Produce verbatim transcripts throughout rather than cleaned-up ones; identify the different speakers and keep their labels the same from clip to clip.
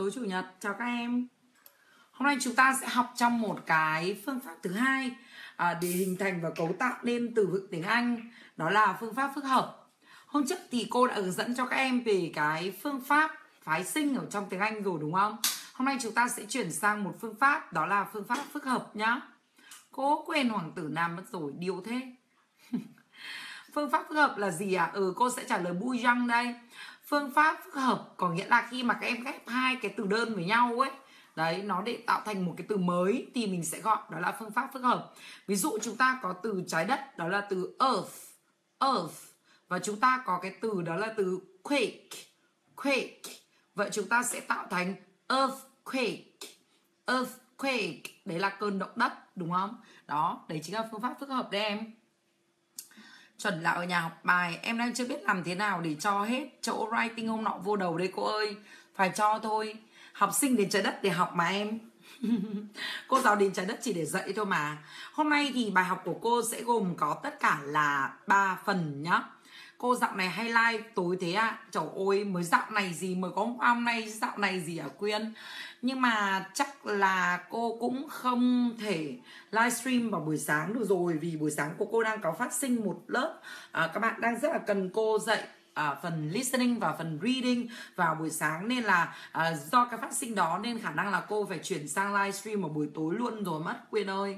Speaker 1: tối chủ nhật. Chào các em. Hôm nay chúng ta sẽ học trong một cái phương pháp thứ hai à, để hình thành và cấu tạo nên từ vựng tiếng Anh. Đó là phương pháp phức hợp. Hôm trước thì cô đã hướng dẫn cho các em về cái phương pháp phái sinh ở trong tiếng Anh rồi đúng không? Hôm nay chúng ta sẽ chuyển sang một phương pháp, đó là phương pháp phức hợp nhá. Cô quên hoàng tử Nam mất rồi, điêu thế. Phương pháp phức hợp là gì à? Ừ, cô sẽ trả lời bouillon đây. Phương pháp phức hợp có nghĩa là khi mà các em ghép hai cái từ đơn với nhau ấy, đấy, nó để tạo thành một cái từ mới thì mình sẽ gọi đó là phương pháp phức hợp. Ví dụ chúng ta có từ trái đất, đó là từ earth, earth. Và chúng ta có cái từ đó là từ quake, quake. Vậy chúng ta sẽ tạo thành earthquake, earthquake. Đấy là cơn động đất, đúng không? Đó, đấy chính là phương pháp phức hợp đấy em. Chuẩn là ở nhà học bài. Em đang chưa biết làm thế nào để cho hết chỗ writing hôm nọ vô đầu đây cô ơi. Phải cho thôi. Học sinh đến trái đất để học mà em. Cô giáo đến trái đất chỉ để dạy thôi mà. Hôm nay thì bài học của cô sẽ gồm có tất cả là ba phần nhá. Cô dạo này hay live tối thế à? Trời ơi, mới dạo này gì, mới có hôm nay dạo này gì hả Quyên? Nhưng mà chắc là cô cũng không thể livestream vào buổi sáng được rồi. Vì buổi sáng của cô đang có phát sinh một lớp à, các bạn đang rất là cần cô dạy à, phần listening và phần reading vào buổi sáng. Nên là à, do cái phát sinh đó nên khả năng là cô phải chuyển sang livestream vào buổi tối luôn rồi mất Quyên ơi.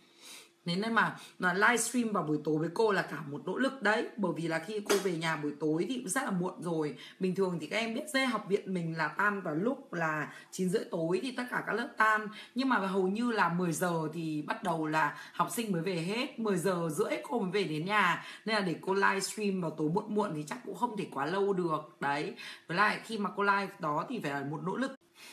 Speaker 1: Nên mà là livestream vào buổi tối với cô là cả một nỗ lực đấy. Bởi vì là khi cô về nhà buổi tối thì cũng rất là muộn rồi. Bình thường thì các em biết dê học viện mình là tan vào lúc là chín rưỡi tối thì tất cả các lớp tan. Nhưng mà hầu như là mười giờ thì bắt đầu là học sinh mới về hết. Mười giờ rưỡi cô mới về đến nhà. Nên là để cô livestream vào tối muộn muộn thì chắc cũng không thể quá lâu được. Đấy. Với lại khi mà cô live đó thì phải là một nỗ lực.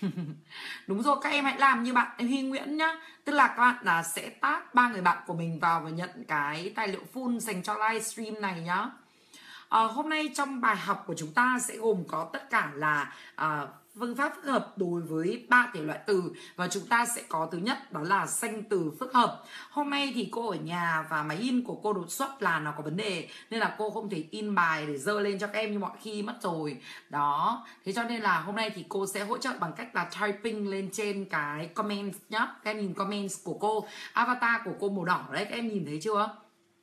Speaker 1: Đúng rồi, các em hãy làm như bạn Huy Nguyễn nhá. Tức là các bạn là sẽ tag ba người bạn của mình vào và nhận cái tài liệu full dành cho livestream này nhá. à, Hôm nay trong bài học của chúng ta sẽ gồm có tất cả là à, phương pháp phức hợp đối với ba thể loại từ. Và chúng ta sẽ có thứ nhất đó là danh từ phức hợp. Hôm nay thì cô ở nhà và máy in của cô đột xuất là nó có vấn đề, nên là cô không thể in bài để dơ lên cho các em như mọi khi mất rồi. Đó, thế cho nên là hôm nay thì cô sẽ hỗ trợ bằng cách là typing lên trên cái comments nhá. Các em nhìn comments của cô, avatar của cô màu đỏ đấy, các em nhìn thấy chưa?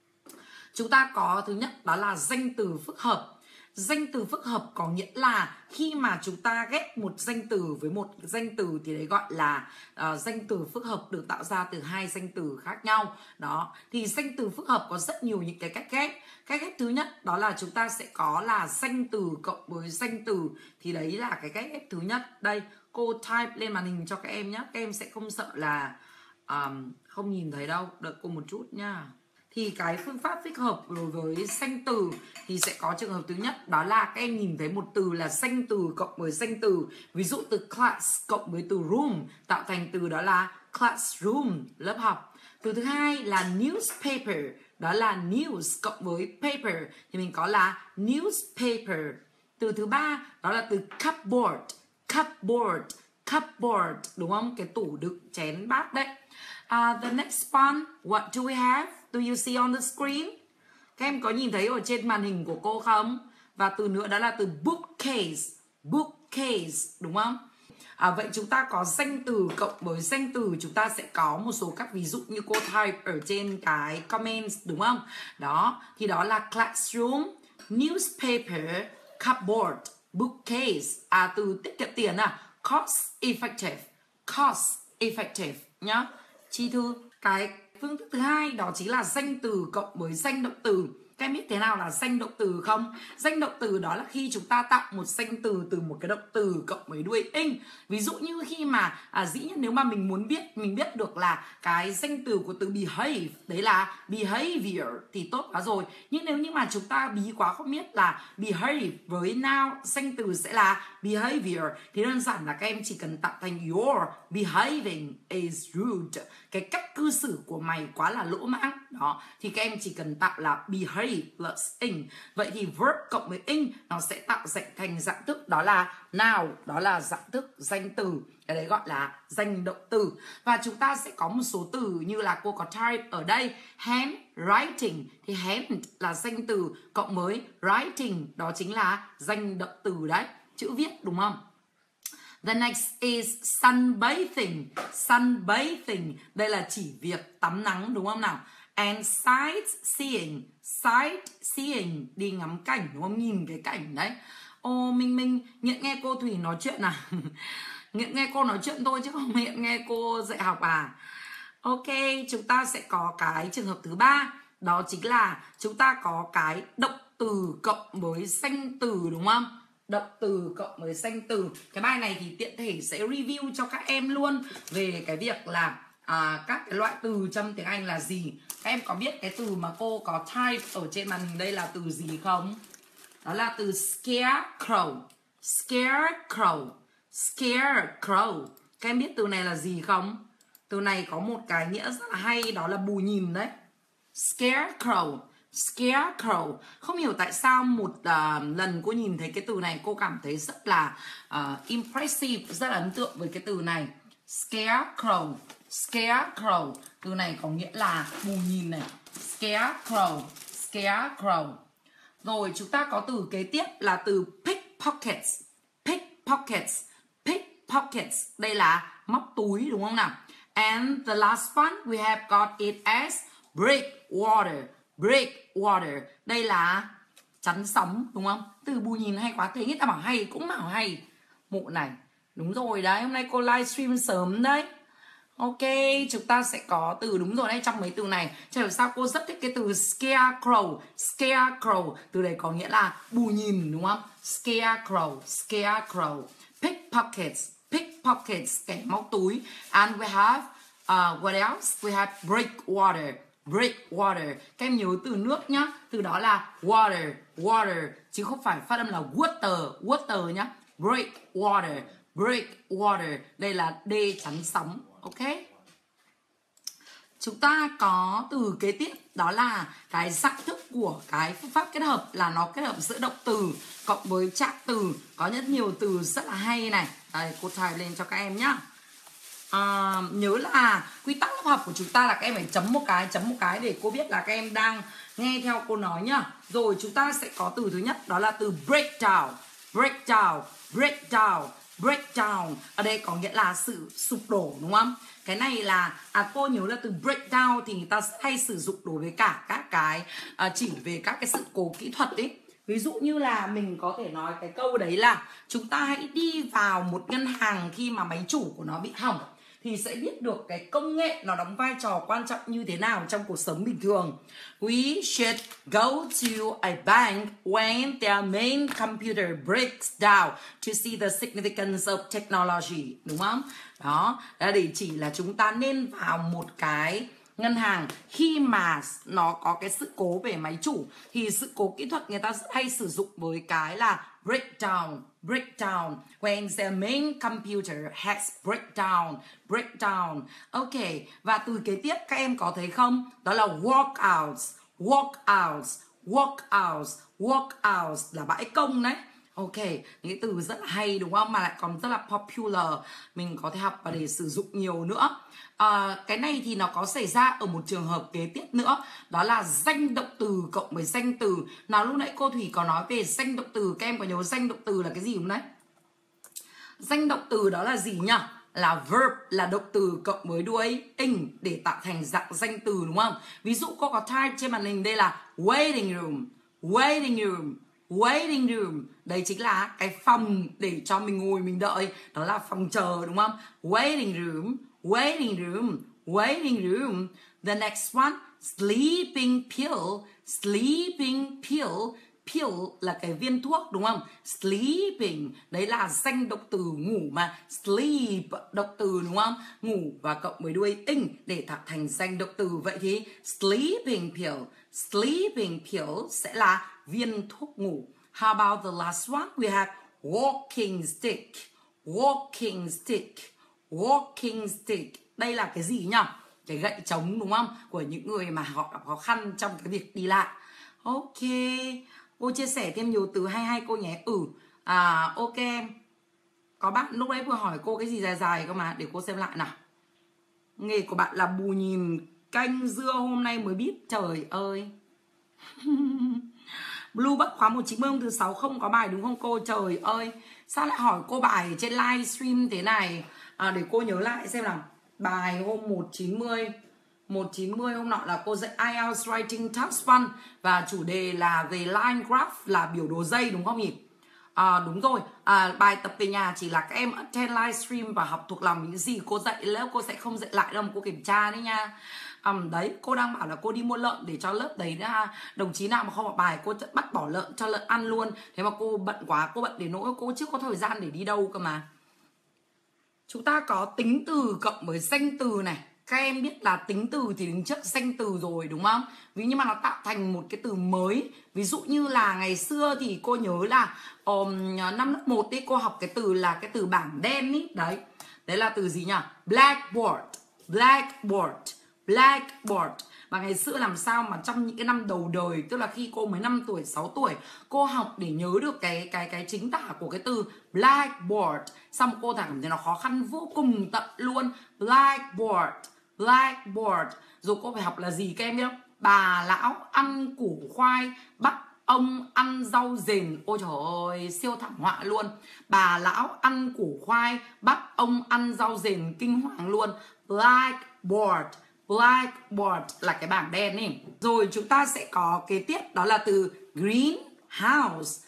Speaker 1: Chúng ta có thứ nhất đó là danh từ phức hợp. Danh từ phức hợp có nghĩa là khi mà chúng ta ghép một danh từ với một danh từ thì đấy gọi là uh, danh từ phức hợp được tạo ra từ hai danh từ khác nhau. Đó, thì danh từ phức hợp có rất nhiều những cái cách ghép. Cách ghép thứ nhất đó là chúng ta sẽ có là danh từ cộng với danh từ. Thì đấy là cái cách ghép thứ nhất. Đây, cô type lên màn hình cho các em nhé. Các em sẽ không sợ là um, không nhìn thấy đâu. Đợi cô một chút nha. Thì cái phương pháp phức hợp đối với danh từ thì sẽ có trường hợp thứ nhất đó là các em nhìn thấy một từ là danh từ cộng với danh từ. Ví dụ từ class cộng với từ room tạo thành từ đó là classroom, lớp học. Từ thứ hai là newspaper, đó là news cộng với paper thì mình có là newspaper. Từ thứ ba đó là từ cupboard, cupboard, cupboard, đúng không? Cái tủ đựng chén bát đấy. Uh, the next one, what do we have? Do you see on the screen? Các em có nhìn thấy ở trên màn hình của cô không? Và từ nữa đó là từ bookcase, bookcase, đúng không? À, vậy chúng ta có danh từ cộng với danh từ, chúng ta sẽ có một số các ví dụ như cô type ở trên cái comments, đúng không? Đó, thì đó là classroom, newspaper, cupboard, bookcase. À, từ tiết kiệm tiền à, cost effective, cost effective nhá. Chi thư. Cái phương thức thứ hai đó chính là danh từ cộng với danh động từ. Các em biết thế nào là danh động từ không? Danh động từ đó là khi chúng ta tạo một danh từ từ một cái động từ cộng với đuôi ing. Ví dụ như khi mà à, dĩ nhiên nếu mà mình muốn biết, mình biết được là cái danh từ của từ behave, đấy là behavior thì tốt quá rồi. Nhưng nếu như mà chúng ta bí quá không biết là behave với noun, danh từ sẽ là behavior, thì đơn giản là các em chỉ cần tạo thành your behaving is rude. Cái cách cư xử của mày quá là lỗ mãng. Đó, thì các em chỉ cần tạo là behave plus ing. Vậy thì verb cộng với ing nó sẽ tạo dạng thành dạng thức đó là noun, đó là dạng thức danh từ. Cái đấy gọi là danh động từ. Và chúng ta sẽ có một số từ như là cô có type ở đây, hand writing, thì hand là danh từ cộng với writing đó chính là danh động từ đấy, chữ viết, đúng không? The next is sunbathing. Sunbathing, đây là chỉ việc tắm nắng đúng không nào? And sightseeing. Sightseeing, đi ngắm cảnh đúng không? Nhìn cái cảnh đấy. Ô, Minh Minh, nghiện nghe cô Thủy nói chuyện à? Nghiện nghe cô nói chuyện thôi chứ không nghiện nghe cô dạy học à? Ok, chúng ta sẽ có cái trường hợp thứ ba. Đó chính là chúng ta có cái động từ cộng với danh từ đúng không? Động từ cộng với danh từ. Cái bài này thì tiện thể sẽ review cho các em luôn về cái việc là à, các cái loại từ trong tiếng Anh là gì. Các em có biết cái từ mà cô có type ở trên màn hình đây là từ gì không? Đó là từ scarecrow. Scarecrow. Scarecrow. Các em biết từ này là gì không? Từ này có một cái nghĩa rất là hay, đó là bù nhìn đấy. Scarecrow. Scarecrow. Không hiểu tại sao một uh, lần cô nhìn thấy cái từ này cô cảm thấy rất là uh, impressive, rất là ấn tượng với cái từ này. Scarecrow. Scarecrow. Từ này có nghĩa là bù nhìn này. Scarecrow. Scarecrow. Rồi chúng ta có từ kế tiếp là từ pickpockets. Pickpockets. Pickpockets. Đây là móc túi đúng không nào? And the last one we have got it as breakwater. Breakwater. Đây là chắn sóng đúng không? Từ bù nhìn hay quá. Thế người ta bảo hay cũng bảo hay. Mụ này. Đúng rồi đấy. Hôm nay cô livestream sớm đấy. Ok. Chúng ta sẽ có từ đúng rồi đấy. Trong mấy từ này. Chẳng hiểu sao cô rất thích cái từ scarecrow. Scarecrow. Từ đấy có nghĩa là bù nhìn đúng không? Scarecrow. Scarecrow. Pickpockets. Pickpockets. Kẻ móc túi. And we have uh, what else? We have breakwater. Breakwater. Các em nhớ từ nước nhá. Từ đó là water. Water. Chứ không phải phát âm là water. Water nhá. Breakwater. Breakwater. Đây là D chắn sóng. Ok. Chúng ta có từ kế tiếp. Đó là cái dạng thức của cái phương pháp kết hợp. Là nó kết hợp giữa động từ cộng với trạng từ. Có rất nhiều từ rất là hay này. Đây côถ่ายlên cho các em nhá. À, nhớ là quy tắc lớp học của chúng ta là các em phải chấm một cái, chấm một cái để cô biết là các em đang nghe theo cô nói nhá. Rồi chúng ta sẽ có từ thứ nhất, đó là từ breakdown. Breakdown. Breakdown. Breakdown. Ở đây có nghĩa là sự sụp đổ đúng không? Cái này là à, cô nhớ là từ breakdown thì người ta hay sử dụng đối với cả các cái à, chỉ về các cái sự cố kỹ thuật ấy. Ví dụ như là mình có thể nói cái câu đấy là chúng ta hãy đi vào một ngân hàng khi mà máy chủ của nó bị hỏng thì sẽ biết được cái công nghệ nó đóng vai trò quan trọng như thế nào trong cuộc sống bình thường. We should go to a bank when their main computer breaks down to see the significance of technology. Đúng không? Đó, là để chỉ là chúng ta nên vào một cái ngân hàng khi mà nó có cái sự cố về máy chủ. Thì sự cố kỹ thuật người ta hay sử dụng với cái là breakdown. Breakdown. When the main computer has breakdown. Breakdown. Ok. Và từ kế tiếp các em có thấy không? Đó là walkouts. Walkouts. Walkouts. Walkouts là bãi công đấy. Ok, những cái từ rất là hay đúng không? Mà lại còn rất là popular. Mình có thể học và để sử dụng nhiều nữa. À, cái này thì nó có xảy ra ở một trường hợp kế tiếp nữa. Đó là danh động từ cộng với danh từ. Nào lúc nãy cô Thủy có nói về danh động từ. Các em có nhớ danh động từ là cái gì không đấy? Danh động từ đó là gì nhỉ? Là verb, là động từ cộng với đuôi ing để tạo thành dạng danh từ đúng không? Ví dụ cô có type trên màn hình đây là waiting room. Waiting room. Waiting room. Đây chính là cái phòng để cho mình ngồi mình đợi. Đó là phòng chờ đúng không? Waiting room. Waiting room. Waiting room. The next one, sleeping pill. Sleeping pill. Pill là cái viên thuốc đúng không? Sleeping. Đấy là danh động từ ngủ mà. Sleep động từ đúng không? Ngủ và cộng với đuôi ing để tạo thành danh động từ. Vậy thì sleeping pill. Sleeping pill sẽ là viên thuốc ngủ. How about the last one? We have walking stick. Walking stick. Walking stick. Đây là cái gì nhỉ? Cái gậy trống đúng không? Của những người mà họ gặp khó khăn trong cái việc đi lại. Ok. Cô chia sẻ thêm nhiều từ hay hay cô nhé. Ừ. À ok em. Có bạn lúc đấy vừa hỏi cô cái gì dài dài cơ mà. Để cô xem lại nào. Nghề của bạn là bù nhìn canh dưa hôm nay mới biết. Trời ơi. Blue Bắc khóa một chín mươi thứ sáu không có bài đúng không cô? Trời ơi. Sao lại hỏi cô bài trên livestream thế này? À, để cô nhớ lại xem nào. Bài hôm một chín mươi một chín mươi hôm nọ là cô dạy i e l t s Writing Task Fun. Và chủ đề là về line graph, là biểu đồ dây đúng không nhỉ? À, đúng rồi, à, bài tập về nhà chỉ là các em attend livestream và học thuộc lòng những gì cô dạy lớp. Cô sẽ không dạy lại đâu mà cô kiểm tra đấy nha. À, đấy, cô đang bảo là cô đi mua lợn để cho lớp đấy nha. Đồng chí nào mà không học bài cô bắt bỏ lợn cho lợn ăn luôn. Thế mà cô bận quá, cô bận đến nỗi cô chưa có thời gian để đi đâu cơ mà. Chúng ta có tính từ cộng với danh từ này. Các em biết là tính từ thì đứng trước danh từ rồi đúng không? Vì nhưng mà nó tạo thành một cái từ mới. Ví dụ như là ngày xưa thì cô nhớ là um, năm lớp một ấy cô học cái từ là cái từ bảng đen ý. Đấy, đấy là từ gì nhỉ? Blackboard. Blackboard. Blackboard. Và ngày xưa làm sao mà trong những cái năm đầu đời, tức là khi cô mới năm tuổi, sáu tuổi, cô học để nhớ được cái cái cái chính tả của cái từ blackboard. Xong cô cảm thấy nó khó khăn vô cùng tận luôn. Blackboard. Blackboard. Rồi cô phải học là gì các em biết không? Bà lão ăn củ khoai, bắt ông ăn rau dền. Ôi trời ơi, siêu thảm họa luôn. Bà lão ăn củ khoai, bắt ông ăn rau dền, kinh hoàng luôn. Blackboard. Blackboard là cái bảng đen ấy. Rồi chúng ta sẽ có kế tiếp đó là từ greenhouse.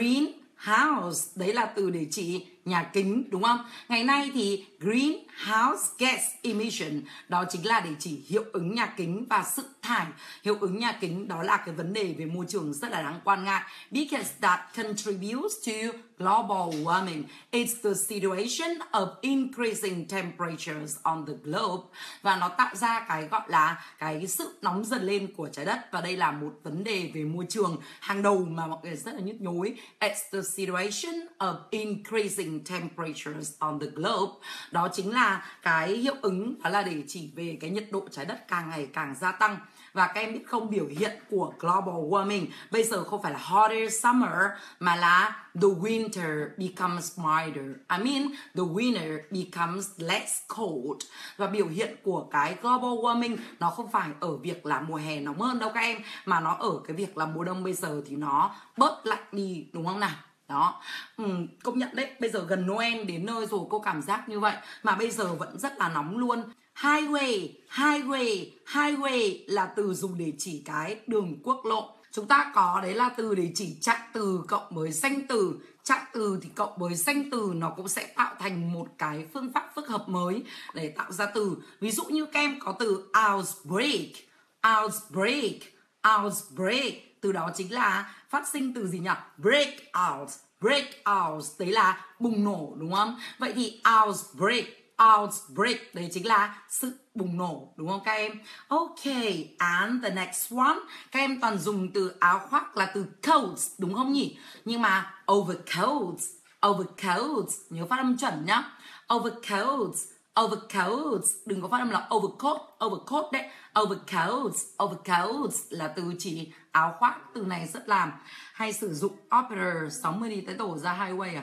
Speaker 1: Greenhouse, đấy là từ để chỉ nhà kính đúng không? Ngày nay thì greenhouse gas emission đó chính là để chỉ hiệu ứng nhà kính và sự thải hiệu ứng nhà kính. Đó là cái vấn đề về môi trường rất là đáng quan ngại, because that contributes to global warming. It's the situation of increasing temperatures on the globe. Và nó tạo ra cái gọi là cái sự nóng dần lên của trái đất. Và đây là một vấn đề về môi trường hàng đầu mà mọi người rất là nhức nhối. It's the situation of increasing temperatures on the globe. Đó chính là cái hiệu ứng, đó là để chỉ về cái nhiệt độ trái đất càng ngày càng gia tăng. Và các em biết không, biểu hiện của global warming bây giờ không phải là hotter summer mà là the winter becomes milder. I mean the winter becomes less cold. Và biểu hiện của cái global warming nó không phải ở việc là mùa hè nóng hơn đâu các em, mà nó ở cái việc là mùa đông bây giờ thì nó bớt lạnh đi đúng không nào? Đó, ừ, công nhận đấy, bây giờ gần Noel đến nơi rồi cô cảm giác như vậy mà bây giờ vẫn rất là nóng luôn. Highway, highway, highway là từ dùng để chỉ cái đường quốc lộ. Chúng ta có đấy là từ để chỉ trạng từ cộng với danh từ. Trạng từ thì cộng với danh từ nó cũng sẽ tạo thành một cái phương pháp phức hợp mới để tạo ra từ. Ví dụ như các em có từ outbreak, outbreak, outbreak. Từ đó chính là phát sinh từ gì nhỉ? Break out, break out, đấy là bùng nổ đúng không? Vậy thì outbreak, outbreak đấy chính là sự bùng nổ đúng không các em? Ok, and the next one, các em toàn dùng từ áo khoác là từ coats đúng không nhỉ? Nhưng mà overcoats, overcoats, nhớ phát âm chuẩn nhá. Overcoats, overcoats, đừng có phát âm là overcoat, overcoat đấy. Overcoats, overcoats là từ chỉ áo khoác. Từ này rất là hay sử dụng. Operator sáu mươi đi tới tổ ra highway à?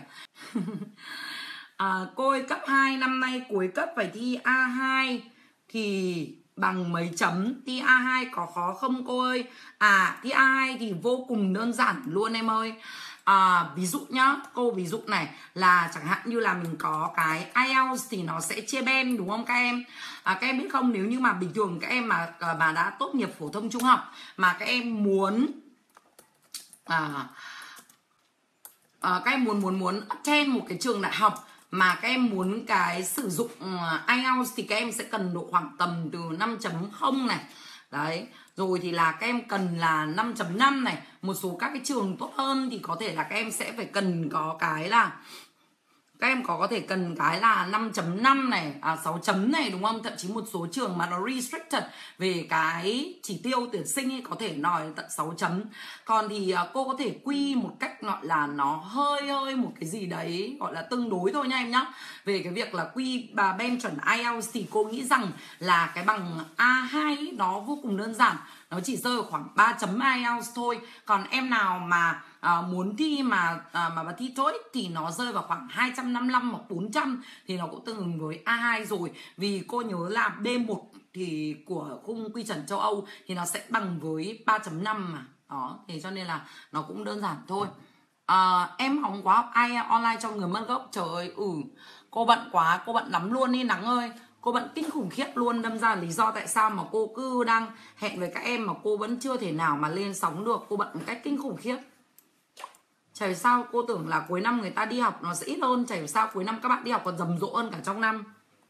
Speaker 1: À, cô ơi, cấp hai năm nay cuối cấp phải thi a hai thì bằng mấy chấm? Thi a hai có khó không cô ơi? À, thi a hai thì vô cùng đơn giản luôn em ơi. À, ví dụ nhá, cô ví dụ này là chẳng hạn như là mình có cái ai eo thì nó sẽ chia ben đúng không các em? À, các em biết không, nếu như mà bình thường các em mà mà đã tốt nghiệp phổ thông trung học mà các em muốn à, à, các em muốn muốn muốn attend một cái trường đại học mà các em muốn cái sử dụng uh, ai eo thì các em sẽ cần độ khoảng tầm từ năm chấm không này. Đấy, rồi thì là các em cần là năm chấm năm này. Một số các cái trường tốt hơn thì có thể là các em sẽ phải cần có cái là các em có có thể cần cái là năm chấm năm này, à, sáu chấm này đúng không? Thậm chí một số trường mà nó restricted về cái chỉ tiêu tuyển sinh ấy, có thể nói tận sáu chấm. Còn thì uh, cô có thể quy một cách gọi là nó hơi hơi một cái gì đấy gọi là tương đối thôi nha em nhá. Về cái việc là quy bà ben chuẩn ai eo thì cô nghĩ rằng là cái bằng a hai ấy, nó vô cùng đơn giản. Nó chỉ rơi ở khoảng ba chấm ai eo thôi. Còn em nào mà à, muốn thi mà à, mà, mà thi TOEIC thì nó rơi vào khoảng hai trăm năm mươi lăm hoặc bốn trăm thì nó cũng tương ứng với a hai rồi. Vì cô nhớ là bê một thì của khung quy chuẩn châu Âu thì nó sẽ bằng với ba chấm năm mà. Đó, thế cho nên là nó cũng đơn giản thôi. À, em không quá học ai online cho người mất gốc. Trời ơi, ừ, cô bận quá, cô bận lắm luôn đi Nắng ơi. Cô bận kinh khủng khiếp luôn. Đâm ra lý do tại sao mà cô cứ đang hẹn với các em mà cô vẫn chưa thể nào mà lên sóng được. Cô bận một cách kinh khủng khiếp. Chả hiểu sao cô tưởng là cuối năm người ta đi học nó sẽ ít hơn. Chả hiểu sao cuối năm các bạn đi học còn rầm rộ hơn cả trong năm.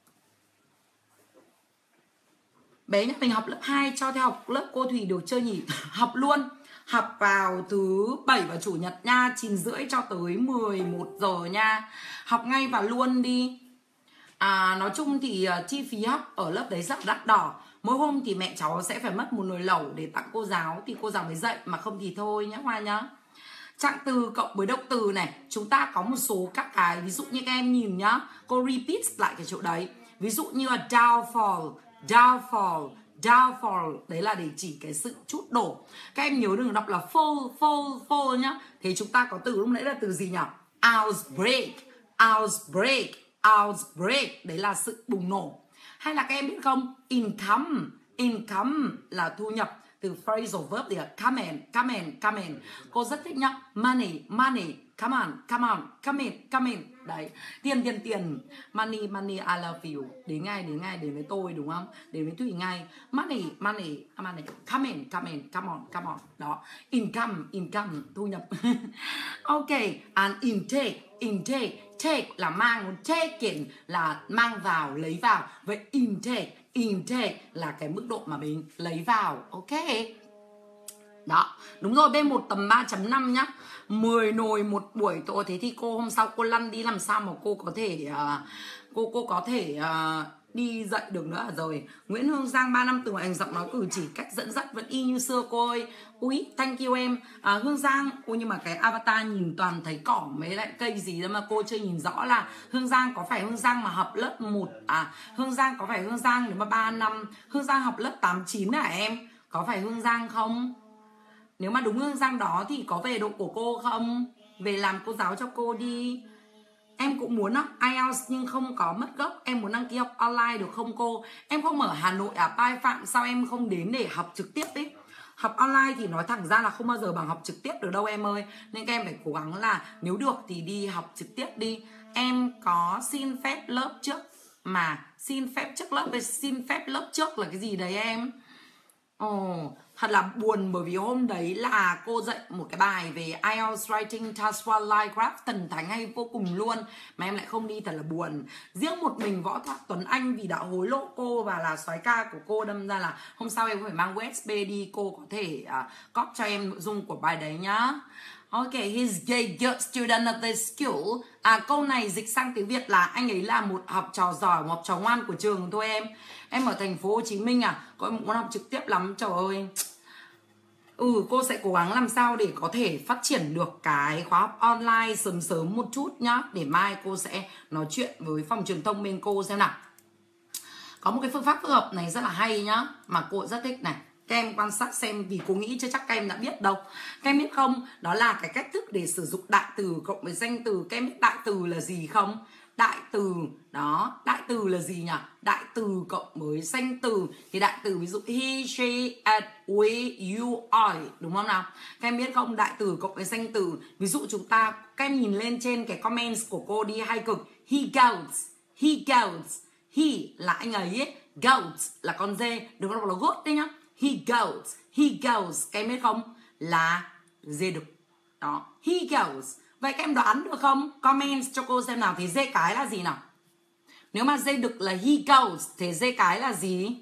Speaker 1: Bé nhà mình học lớp hai cho theo học lớp cô Thùy được chưa nhỉ? Học luôn. Học vào thứ bảy và chủ nhật nha, chín rưỡi cho tới mười một giờ nha. Học ngay và luôn đi. À, nói chung thì uh, chi phí học ở lớp đấy rất đắt đỏ. Mỗi hôm thì mẹ cháu sẽ phải mất một nồi lẩu để tặng cô giáo thì cô giáo mới dạy, mà không thì thôi nhá Hoa nhá. Trạng từ cộng với động từ này, chúng ta có một số các cái, ví dụ như các em nhìn nhá, cô repeat lại cái chỗ đấy. Ví dụ như là downfall, downfall, downfall, đấy là để chỉ cái sự trút đổ. Các em nhớ đừng đọc là fall, fall, fall nhá. Thế chúng ta có từ lúc nãy là từ gì nhỉ? Outbreak, outbreak, outbreak, đấy là sự bùng nổ. Hay là các em biết không, income, income là thu nhập. Từ phrasal verb thì là come in, come in, come in. Cô rất thích nhá. Money, money, come on, come on, come in, come in. Đấy, tiền, tiền, tiền. Money, money, I love you. Đến ngay, đến ngay, đến với tôi đúng không? Đến với Thùy ngay. Money, money, money, come in, come in, come on, come on. Đó, income, income, thu nhập. Ok, and intake, intake. Take là mang, take in là mang vào, lấy vào. Vậy intake, intake là cái mức độ mà mình lấy vào. Ok. Đó, đúng rồi, B một tầm ba chấm năm nhá. mười nồi một buổi tôi. Thế thì cô hôm sau cô lăn đi làm sao mà cô có thể uh, Cô cô có thể uh, đi dạy được nữa rồi. Nguyễn Hương Giang ba năm từ ngoại hình giọng nói cử chỉ cách dẫn dắt vẫn y như xưa cô ơi. Ui, thank you em. À, Hương Giang, ui nhưng mà cái avatar nhìn toàn thấy cỏ mấy lại cây gì đó mà cô chưa nhìn rõ là Hương Giang có phải Hương Giang mà học lớp một à? Hương Giang có phải Hương Giang nếu mà ba năm Hương Giang học lớp tám chín à em? Có phải Hương Giang không? Nếu mà đúng Hương Giang đó thì có về độ của cô không? Về làm cô giáo cho cô đi. Em cũng muốn học ai eo nhưng không có mất gốc. Em muốn đăng ký học online được không cô? Em không ở Hà Nội à Pai Phạm, sao em không đến để học trực tiếp ấy? Học online thì nói thẳng ra là không bao giờ bằng học trực tiếp được đâu em ơi. Nên các em phải cố gắng là nếu được thì đi học trực tiếp đi. Em có xin phép lớp trước mà. Xin phép trước lớp với xin phép lớp trước là cái gì đấy em? Ồ, thật là buồn bởi vì hôm đấy là cô dạy một cái bài về ai eo Writing Task One Line Graph thần thánh hay vô cùng luôn mà em lại không đi, thật là buồn. Riêng một mình Võ Tuấn Anh vì đã hối lộ cô và là soái ca của cô, đâm ra là hôm sau em phải mang u ét bê đi, cô có thể uh, copy cho em nội dung của bài đấy nhá. Ok, he's a good student of the school. À, câu này dịch sang tiếng Việt là anh ấy là một học trò giỏi, một học trò ngoan của trường thôi em. Em ở thành phố Hồ Chí Minh à? Cô em muốn học trực tiếp lắm, trời ơi. Ừ, cô sẽ cố gắng làm sao để có thể phát triển được cái khóa học online sớm sớm một chút nhá. Để mai cô sẽ nói chuyện với phòng truyền thông bên cô xem nào. Có một cái phương pháp phức hợp này rất là hay nhá, mà cô rất thích này. Các em quan sát xem, vì cô nghĩ chứ chắc các em đã biết đâu. Các em biết không? Đó là cái cách thức để sử dụng đại từ cộng với danh từ. Các em biết đại từ là gì không? Đại từ, đó, đại từ là gì nhỉ? Đại từ cộng với danh từ. Thì đại từ ví dụ he, she, it, we, you, I, đúng không nào? Các em biết không? Đại từ cộng với danh từ. Ví dụ chúng ta, các em nhìn lên trên cái comments của cô đi, hay cực. He goes, he goes. He là anh ấy, ấy. Goes là con dê, đừng có đọc là goat đấy nhá. He goes, he goes, các em biết không? Là dê đực. Đó, he goes. Vậy các em đoán được không? Comment cho cô xem nào, thì dê cái là gì nào? Nếu mà dê đực là he goes, thì dê cái là gì?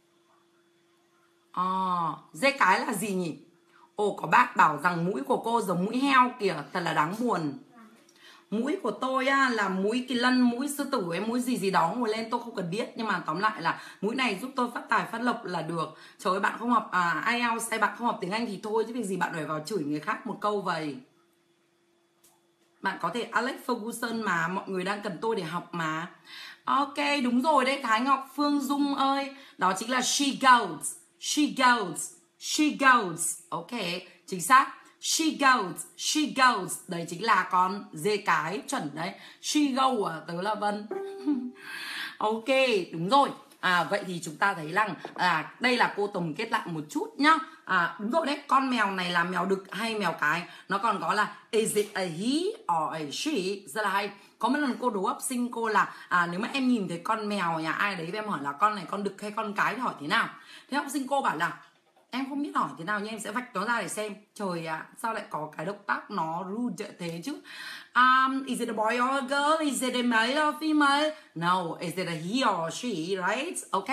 Speaker 1: À, dê cái là gì nhỉ? Ồ, có bác bảo rằng mũi của cô giống mũi heo kìa, thật là đáng buồn. Mũi của tôi á, là mũi kỳ lân, mũi sư tử ấy, mũi gì gì đó ngồi lên tôi không cần biết. Nhưng mà tóm lại là mũi này giúp tôi phát tài phát lộc là được. Trời ơi, bạn không học à, ai eo hay bạn không học tiếng Anh thì thôi, chứ việc gì bạn phải vào chửi người khác một câu vậy. Bạn có thể Alex Ferguson mà, mọi người đang cần tôi để học mà. Ok, đúng rồi đấy Thái Ngọc Phương Dung ơi. Đó chính là she goes, she goes, she goes. Ok, chính xác. She goes, she goes. Đấy chính là con dê cái chuẩn đấy. She go à, tớ là Vân. Ok, đúng rồi. À, vậy thì chúng ta thấy rằng à, đây là cô tổng kết lại một chút nhá. À, đúng rồi đấy, con mèo này là mèo đực hay mèo cái. Nó còn có là is it a he or a she, rất là hay. Có một lần cô đố học sinh cô là à, nếu mà em nhìn thấy con mèo nhà ai đấy, em hỏi là con này con đực hay con cái thì hỏi thế nào. Thế học sinh cô bảo là em không biết hỏi thế nào nhưng em sẽ vạch nó ra để xem. Trời ạ, à, sao lại có cái động tác nó rude thế chứ. Um, is it a boy or a girl? Is it a male or female? No, is it a he or she, right? Ok.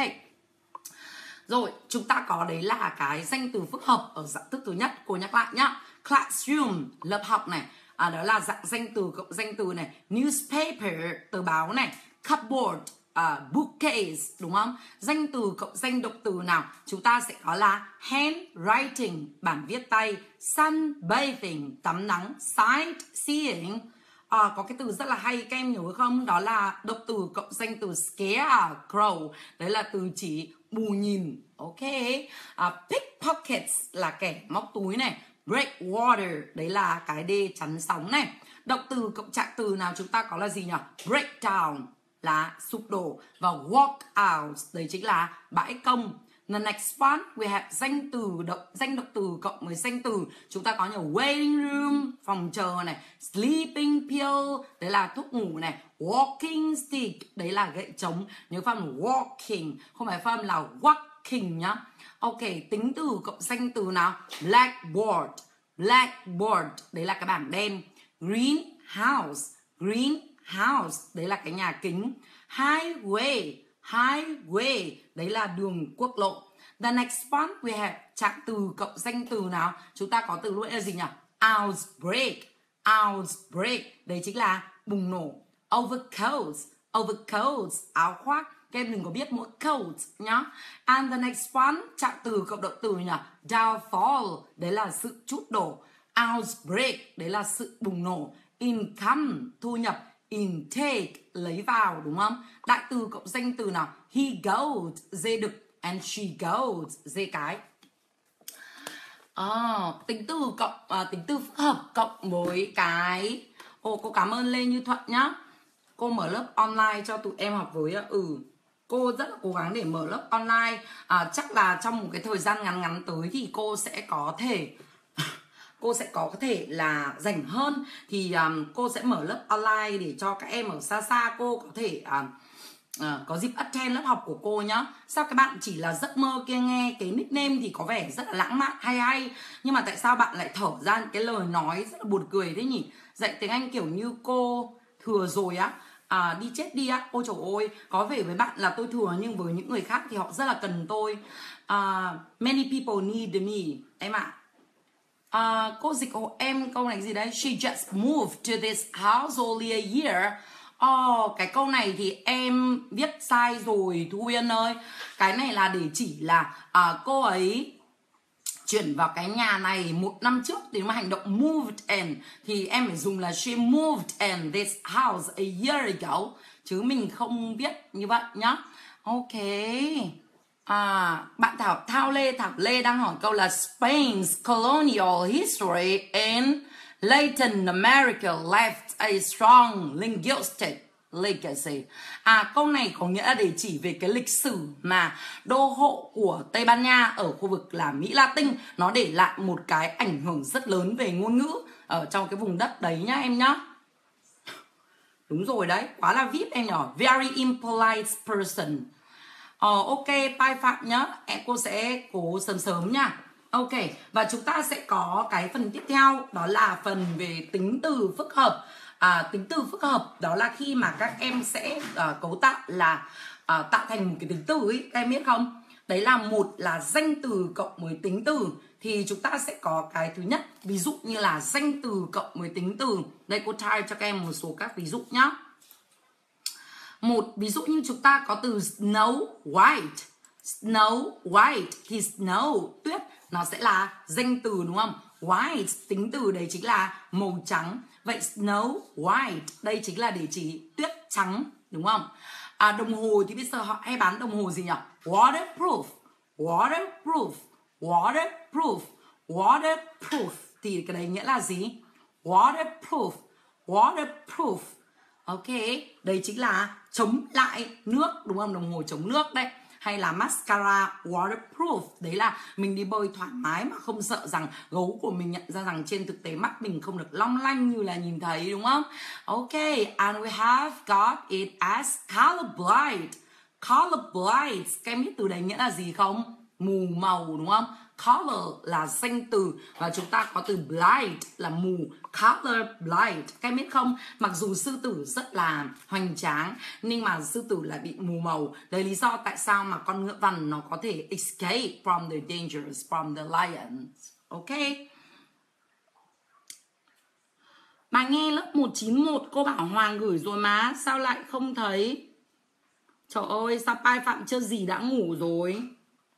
Speaker 1: Rồi, chúng ta có đấy là cái danh từ phức hợp ở dạng thức thứ nhất. Cô nhắc lại nhá. Classroom, lớp học này. À, đó là dạng danh từ cộng danh từ này. Newspaper, tờ báo này. Cupboard, uh, bookcase, đúng không? Danh từ cộng danh động từ nào? Chúng ta sẽ có là handwriting, bản viết tay. Sunbathing, tắm nắng. Sightseeing, À, có cái từ rất là hay các em nhớ không? Đó là động từ cộng danh từ scarecrow. Đấy là từ chỉ bù nhìn. Ok. à, Pickpockets là kẻ móc túi này. Breakwater, đấy là cái đê chắn sóng này. Động từ cộng trạng từ nào chúng ta có là gì nhỉ? Breakdown là sụp đổ. Và walk out, đấy chính là bãi công. The next one we have danh từ động danh động từ cộng với danh từ. Chúng ta có nhiều waiting room, phòng chờ này, sleeping pill, đấy là thuốc ngủ này, walking stick, đấy là gậy chống. Nhớ phăm walking, không phải phăm là walking nhá. Ok, tính từ cộng danh từ nào? Blackboard, blackboard, đấy là cái bảng đen. Greenhouse, greenhouse, đấy là cái nhà kính. Highway, highway, đấy là đường quốc lộ. The next one we have trạng từ cộng danh từ nào? Chúng ta có từ luôn là gì nhỉ? Outbreak, outbreak, đấy chính là bùng nổ. Overcoats, overcoats, áo khoác. Các em đừng có biết mỗi coat nhá. And the next one, trạng từ cộng động từ nhỉ? Downfall, đấy là sự trút đổ. Outbreak, đấy là sự bùng nổ. Income, thu nhập. Intake, lấy vào, đúng không? Đại từ cộng danh từ nào? He goat, dê đực. And she goat, dê cái. À, tính từ cộng à, tính từ phức hợp cộng với cái. Ồ, cô cảm ơn Lê Như Thuận nhá. Cô mở lớp online cho tụi em học với. Ừ, cô rất là cố gắng để mở lớp online. à, Chắc là trong một cái thời gian ngắn ngắn tới thì cô sẽ có thể Cô sẽ có thể là rảnh hơn. Thì um, cô sẽ mở lớp online để cho các em ở xa xa cô có thể uh, uh, có dịp attend lớp học của cô nhá. Sao các bạn chỉ là giấc mơ kia, nghe cái nickname thì có vẻ rất là lãng mạn hay hay, nhưng mà tại sao bạn lại thở ra những cái lời nói rất là buồn cười thế nhỉ? Dạy tiếng Anh kiểu như cô thừa rồi á. À, đi chết đi á. Ôi trời ơi, có vẻ với bạn là tôi thừa nhưng với những người khác thì họ rất là cần tôi. uh, Many people need me em ạ. à. À, cô dịch hộ em câu này gì đấy? She just moved to this house only a year. Oh, cái câu này thì em viết sai rồi Thu Uyên ơi. Cái này là để chỉ là à, cô ấy chuyển vào cái nhà này một năm trước. Thì mà hành động moved in thì em phải dùng là she moved in this house a year ago. Chứ mình không viết như vậy nhá. Ok. À, bạn Thảo Thao Lê Thảo Lê đang hỏi câu là Spain's colonial history in Latin America left a strong linguistic legacy. À, câu này có nghĩa là để chỉ về cái lịch sử mà đô hộ của Tây Ban Nha ở khu vực là Mỹ Latin nó để lại một cái ảnh hưởng rất lớn về ngôn ngữ ở trong cái vùng đất đấy nhá em nhá. Đúng rồi đấy, quá là vê i pê em nhỏ. Very impolite person. Ờ, ok, Pai Phạm nhá. Em cô sẽ cố sớm sớm nha. Ok, và chúng ta sẽ có cái phần tiếp theo. Đó là phần về tính từ phức hợp. à, Tính từ phức hợp đó là khi mà các em sẽ uh, cấu tạo là uh, tạo thành một cái tính từ ấy. Các em biết không? Đấy là một là danh từ cộng với tính từ. Thì chúng ta sẽ có cái thứ nhất. Ví dụ như là danh từ cộng với tính từ. Đây cô type cho các em một số các ví dụ nhá. Một ví dụ như chúng ta có từ snow white. Snow white thì snow tuyết nó sẽ là danh từ đúng không? White tính từ đấy chính là màu trắng. Vậy snow white đây chính là để chỉ tuyết trắng đúng không? À, đồng hồ thì bây giờ họ hay bán đồng hồ gì nhỉ? Waterproof, waterproof, waterproof, waterproof thì cái đấy nghĩa là gì? Waterproof, waterproof. Ok, đây chính là chống lại nước đúng không? Đồng hồ chống nước đấy. hay là mascara waterproof. Đấy là mình đi bơi thoải mái mà không sợ rằng gấu của mình nhận ra rằng trên thực tế mắt mình không được long lanh như là nhìn thấy, đúng không? Ok, and we have got it as colorblind. Colorblind, các em biết từ đấy nghĩa là gì không? Mù màu, đúng không? Color là danh từ và chúng ta có từ blind là mù. Color blind, các em biết không? Mặc dù sư tử rất là hoành tráng nhưng mà sư tử lại bị mù màu. Đấy lý do tại sao mà con ngựa vằn nó có thể escape from the dangers from the lions. Ok. Bà nghe lớp một chín một cô bảo Hoàng gửi rồi má, sao lại không thấy? Trời ơi, sao Pai Phạm chưa gì đã ngủ rồi?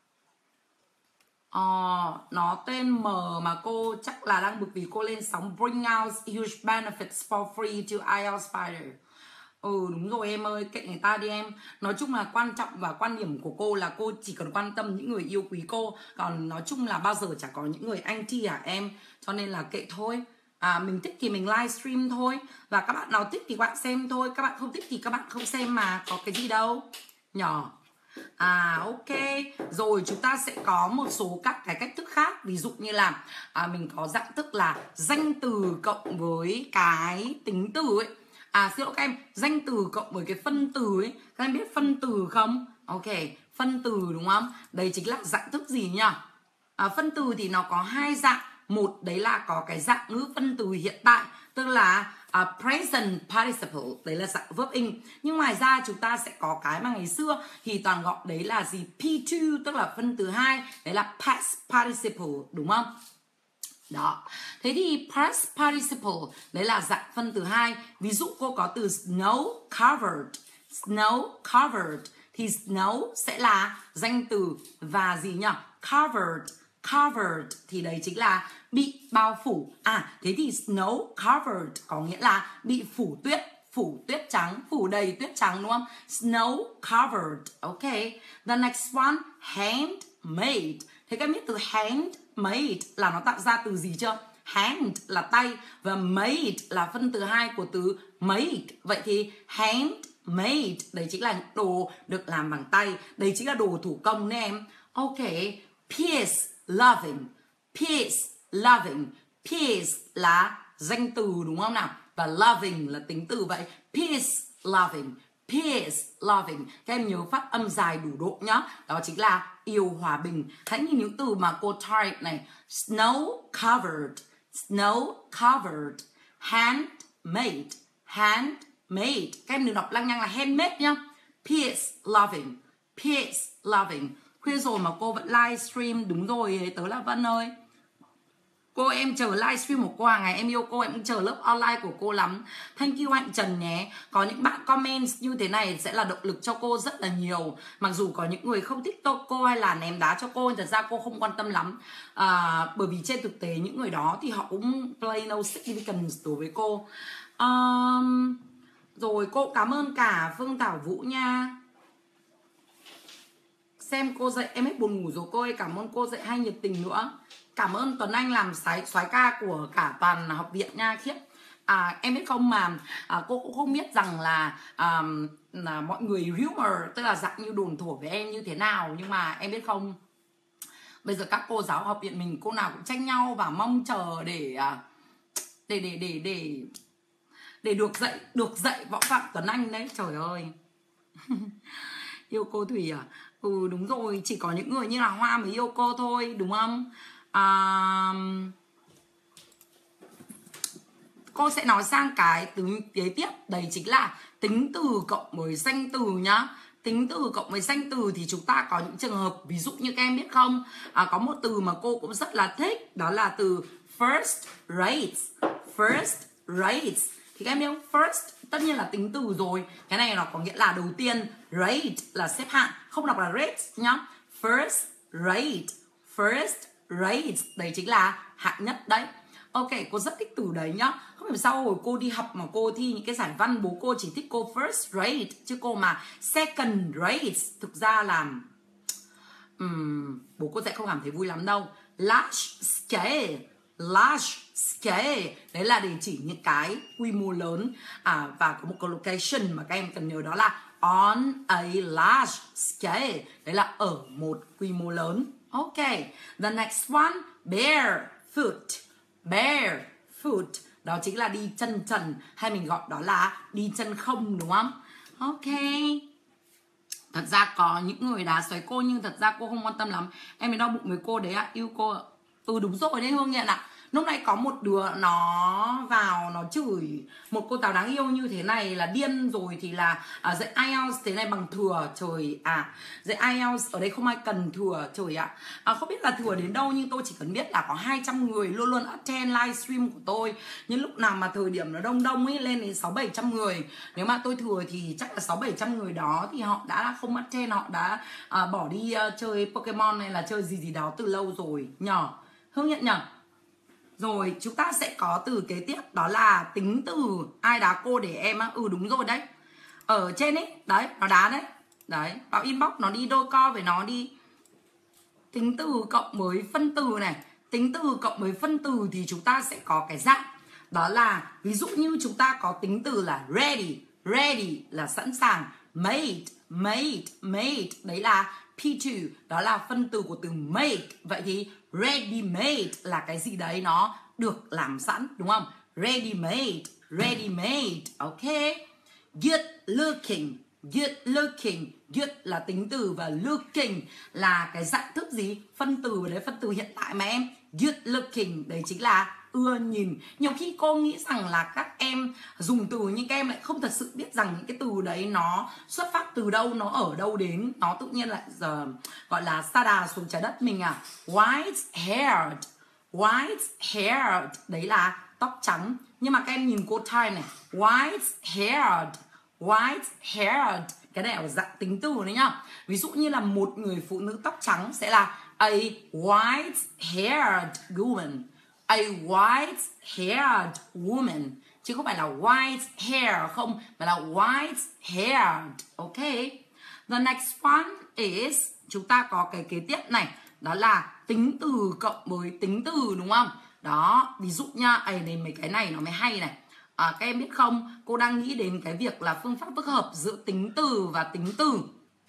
Speaker 1: Ờ, nó tên M mà cô chắc là đang bực vì cô lên sóng bring out huge benefits for free to i e l t s Spider. Ừ đúng rồi em ơi, kệ người ta đi em. Nói chung là quan trọng và quan điểm của cô là cô chỉ cần quan tâm những người yêu quý cô. Còn nói chung là bao giờ chả có những người anti à em. Cho nên là kệ thôi. À, mình thích thì mình livestream thôi. Và các bạn nào thích thì các bạn xem thôi. Các bạn không thích thì các bạn không xem mà. Có cái gì đâu. Nhỏ. À ok, rồi chúng ta sẽ có một số các cái cách thức khác. Ví dụ như là à, mình có dạng thức là danh từ cộng với cái tính từ ấy. À xin lỗi các em, danh từ cộng với cái phân từ ấy. Các em biết phân từ không? Ok, phân từ đúng không? Đấy chính là dạng thức gì nhỉ? À, phân từ thì nó có hai dạng. Một đấy là có cái dạng ngữ phân từ hiện tại, tức là uh, present participle, đấy là dạng verb in. Nhưng ngoài ra chúng ta sẽ có cái mà ngày xưa thì toàn gọi đấy là gì? P hai, tức là phân từ hai, đấy là past participle, đúng không? Đó. Thế thì past participle đấy là dạng phân từ hai. Ví dụ cô có từ snow covered. Snow covered thì snow sẽ là danh từ và gì nhỉ? Covered. Covered thì đấy chính là bị bao phủ. À thế thì snow covered có nghĩa là bị phủ tuyết, phủ tuyết trắng, phủ đầy tuyết trắng đúng không? Snow covered. Ok. The next one, handmade. Thế các biết từ handmade là nó tạo ra từ gì chưa? Hand là tay và made là phân từ hai của từ make. Vậy thì handmade đấy chính là đồ được làm bằng tay. Đấy chính là đồ thủ công nè em. Ok. Peace loving. Peace loving. Peace là danh từ đúng không nào? Và loving là tính từ vậy. Peace loving. Peace loving. Các em nhớ phát âm dài đủ độ nhá. Đó chính là yêu hòa bình. Hãy nhìn những từ mà cô type này. Snow covered. Snow covered. Handmade. Handmade. Các em đừng đọc lăng nhăng là handmade nhá. Peace loving. Peace loving. Khuya rồi mà cô vẫn livestream. Đúng rồi, tớ là Vân ơi. Cô em chờ livestream của cô hàng ngày. Em yêu cô, em cũng chờ lớp online của cô lắm. Thank you Hạnh Trần nhé. Có những bạn comment như thế này sẽ là động lực cho cô rất là nhiều. Mặc dù có những người không thích cô hay là ném đá cho cô, thật ra cô không quan tâm lắm. à, Bởi vì trên thực tế những người đó thì họ cũng play no significance đối với cô. um, Rồi cô cảm ơn cả Phương Thảo Vũ nha. Xem cô dạy em hết buồn ngủ rồi cô ơi. Cảm ơn cô dạy hay nhiệt tình nữa. Cảm ơn Tuấn Anh làm soái soái ca của cả toàn học viện nha. Khiếp. À, em biết không mà à, cô cũng không biết rằng là, à, là mọi người humor, tức là dạng như đồn thổi với em như thế nào. Nhưng mà em biết không, bây giờ các cô giáo học viện mình cô nào cũng tranh nhau và mong chờ để để để để để để được dạy được dạy võ phạm Tuấn Anh đấy. Trời ơi. Yêu cô Thủy à? Ừ đúng rồi, chỉ có những người như là Hoa mới yêu cô thôi, đúng không? À, cô sẽ nói sang cái từ kế tiếp. Đấy chính là tính từ cộng với danh từ nhá. Tính từ cộng với danh từ thì chúng ta có những trường hợp. Ví dụ như các em biết không, à, có một từ mà cô cũng rất là thích. Đó là từ first rate. First rate. Thì các em biết không? First tất nhiên là tính từ rồi. Cái này nó có nghĩa là đầu tiên. Rate là xếp hạng. Không đọc là rate nhá. First rate. First rate. Đấy chính là hạng nhất đấy. Ok, cô rất thích từ đấy nhá. Không hiểu sao hồi cô đi học mà cô thi những cái giải văn, bố cô chỉ thích cô first rate. Chứ cô mà second rate thực ra là um, bố cô sẽ không cảm thấy vui lắm đâu. Large scale. Large scale. Đấy là để chỉ những cái quy mô lớn. à, Và có một cái location mà các em cần nhớ đó là on a large scale. Đấy là ở một quy mô lớn. Ok. The next one, barefoot. Barefoot. Đó chính là đi chân trần, hay mình gọi đó là đi chân không, đúng không? Ok. Thật ra có những người đá xoáy cô, nhưng thật ra cô không quan tâm lắm. Em mới đau bụng với cô đấy ạ. Yêu cô ạ. Ừ đúng rồi đấy Hương nhận ạ. Lúc này có một đứa nó vào nó chửi một cô giáo đáng yêu như thế này là điên rồi, thì là à, dạy ai eo thế này bằng thừa. Trời à, dạy ai eo ở đây không ai cần thừa. Trời ạ. À, không biết là thừa đến đâu, nhưng tôi chỉ cần biết là có hai trăm người luôn luôn attend livestream của tôi. Nhưng lúc nào mà thời điểm nó đông đông ấy lên đến sáu bảy trăm người, nếu mà tôi thừa thì chắc là sáu bảy trăm người đó thì họ đã không attend, họ đã à, bỏ đi uh, chơi Pokemon hay là chơi gì gì đó từ lâu rồi nhờ. Hương nhận nhờ. Rồi chúng ta sẽ có từ kế tiếp, đó là tính từ. Ai đá cô để em á? Ừ đúng rồi đấy. Ở trên ấy, đấy, nó đá đấy. Đấy, vào inbox nó đi đôi co với nó đi. Tính từ cộng với phân từ này. Tính từ cộng với phân từ thì chúng ta sẽ có cái dạng. Đó là, ví dụ như chúng ta có tính từ là ready. Ready là sẵn sàng. Made, made, made. Đấy là pê hai, đó là phân từ của từ make. Vậy thì ready made là cái gì đấy nó được làm sẵn, đúng không? Ready made, ready made. Ok. Good looking, good looking. Good là tính từ và looking là cái dạng thức gì? Phân từ, đấy phân từ hiện tại mà em. Good looking, đấy chính là ưa nhìn. Nhiều khi cô nghĩ rằng là các em dùng từ, nhưng các em lại không thật sự biết rằng những cái từ đấy nó xuất phát từ đâu, nó ở đâu đến. Nó tự nhiên lại giờ gọi là sa đà xuống trái đất mình à. White haired, white haired, đấy là tóc trắng. Nhưng mà các em nhìn cô Time này, white haired, white haired, cái này ở dạng tính từ đấy nhá. Ví dụ như là một người phụ nữ tóc trắng sẽ là a white haired woman. A white haired woman, chứ không phải là white hair không, mà là white haired. Ok. The next one is, chúng ta có cái kế tiếp này, đó là tính từ cộng với tính từ, đúng không? Đó, ví dụ nha, ấy này mấy cái này nó mới hay này. À, các em biết không, cô đang nghĩ đến cái việc là phương pháp phức hợp giữa tính từ và tính từ.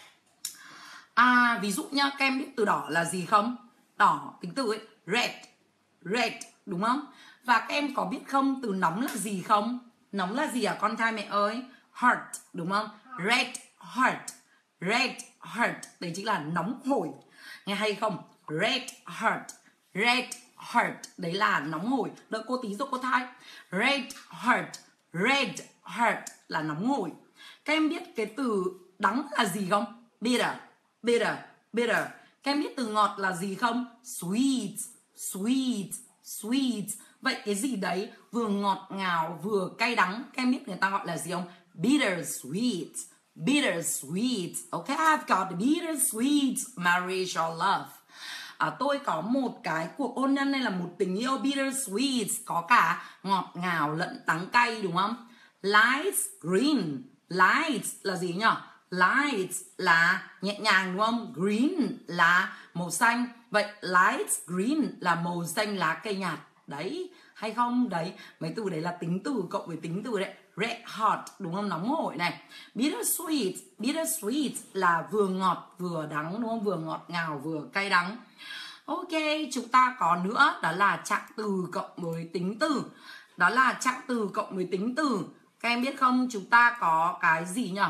Speaker 1: À, ví dụ nha, các em biết từ đỏ là gì không? Đỏ, tính từ ấy, red, red, đúng không? Và các em có biết không, từ nóng là gì không? Nóng là gì à con trai mẹ ơi? Hot, đúng không? Red hot, red hot, đấy chính là nóng hổi. Nghe hay không? Red hot, red hot, đấy là nóng hổi. Đợi cô tí giúp cô thay. Red hot, red hot là nóng hổi. Các em biết cái từ đắng là gì không? Bitter, bitter, bitter. Các em biết từ ngọt là gì không? Sweet, sweet, sweet. Vậy cái gì đấy vừa ngọt ngào vừa cay đắng, các em biết người ta gọi là gì không? Bitter sweet, bitter sweet. Ok, I've got the bitter sweet marital love. À, tôi có một cái cuộc hôn nhân hay là một tình yêu bitter sweet, có cả ngọt ngào lẫn đắng cay, đúng không? Light green, light là gì nhỉ? Light là nhẹ nhàng, đúng không? Green là màu xanh. Vậy light green là màu xanh lá cây nhạt. Đấy, hay không? Đấy, mấy từ đấy là tính từ cộng với tính từ đấy. Red hot, đúng không? Nóng hổi này. Bitter sweet, bitter sweet là vừa ngọt vừa đắng, đúng không? Vừa ngọt ngào vừa cay đắng. Ok, chúng ta có nữa, đó là trạng từ cộng với tính từ. Đó là trạng từ cộng với tính từ. Các em biết không? Chúng ta có cái gì nhỉ?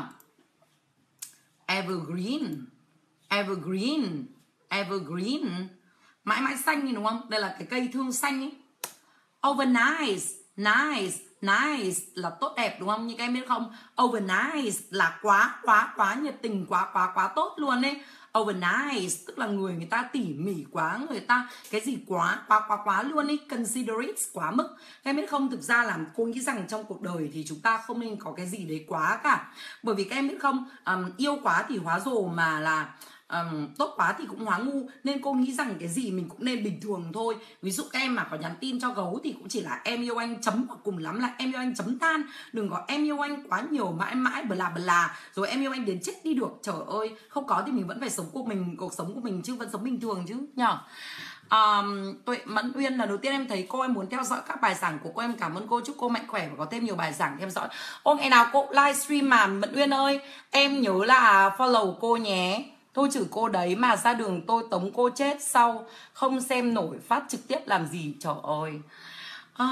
Speaker 1: Evergreen, evergreen, evergreen, mãi mãi xanh, đúng không? Đây là cái cây thương xanh ấy. Overnice, nice, nice là tốt đẹp, đúng không? Nhưng các em biết không? Overnice là quá quá quá nhiệt tình, quá quá quá tốt luôn ấy. Overnice tức là người người ta tỉ mỉ quá, người ta cái gì quá quá quá quá luôn ấy, considerate quá mức. Các em biết không, thực ra là cô nghĩ rằng trong cuộc đời thì chúng ta không nên có cái gì đấy quá cả. Bởi vì các em biết không, um, yêu quá thì hóa rồ, mà là Um, tốt quá thì cũng hóa ngu. Nên cô nghĩ rằng cái gì mình cũng nên bình thường thôi. Ví dụ các em mà có nhắn tin cho gấu thì cũng chỉ là em yêu anh chấm, hoặc cùng lắm là em yêu anh chấm than. Đừng có em yêu anh quá nhiều mãi mãi bla bla rồi em yêu anh đến chết đi được. Trời ơi, không có thì mình vẫn phải sống cuộc mình, cuộc sống của mình chứ, vẫn sống bình thường chứ nhở. um, Tuệ Mẫn Uyên, là đầu tiên em thấy cô, em muốn theo dõi các bài giảng của cô, em cảm ơn cô, chúc cô mạnh khỏe và có thêm nhiều bài giảng theo dõi. Ô, ngày nào cô livestream mà Mẫn Uyên ơi, em nhớ là follow cô nhé. Tôi chửi cô đấy mà ra đường tôi tống cô chết sau, không xem nổi, phát trực tiếp làm gì, trời ơi. À,